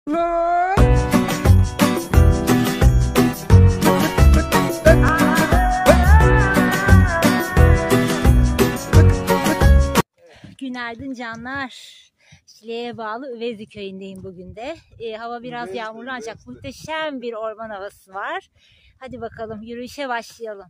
Günaydın canlar. Şile'ye bağlı Üvezi köyündeyim bugün de. Hava biraz yağmurlu ancak muhteşem bir orman havası var. Hadi bakalım yürüyüşe başlayalım.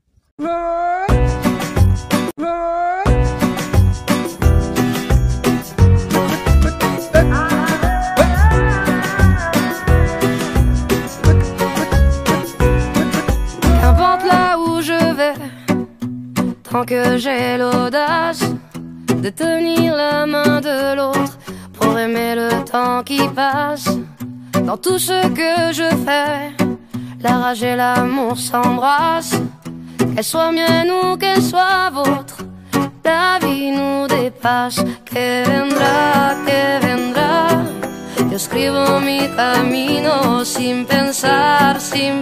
Qu'importe là où je vais, tant que j'ai l'audace de tenir la main de l'autre pour aimer le temps qui passe. Dans tout ce que je fais, la rage et l'amour s'embrassent. Qu'elle soit mienne ou qu'elle soit vôtre, la vie nous dépasse. Que vendrá, yo escribo mi camino sin pensar,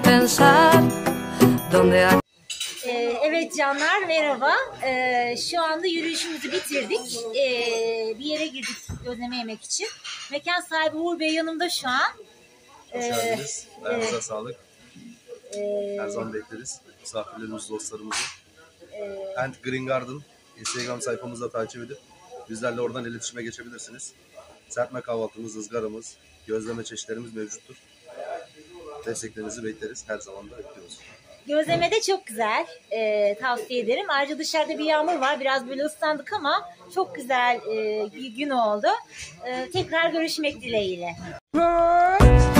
donde... Evet canlar, merhaba. Şu anda yürüyüşümüzü bitirdik. Bir yere girdik gözleme yemek için. Mekan sahibi Uğur Bey yanımda şu an. Hoş geldiniz. Ayağınıza sağlık. Her zaman bekleriz. Misafirlerimiz, dostlarımızı. And Green Garden Instagram sayfamızda takip edip bizlerle oradan iletişime geçebilirsiniz. Serpme kahvaltımız, ızgaramız, gözleme çeşitlerimiz mevcuttur. Desteklerinizi bekleriz. Her zaman da bekliyoruz. Gözleme de çok güzel. Tavsiye ederim. Ayrıca dışarıda bir yağmur var. Biraz böyle ıslandık ama çok güzel bir gün oldu. Tekrar görüşmek dileğiyle.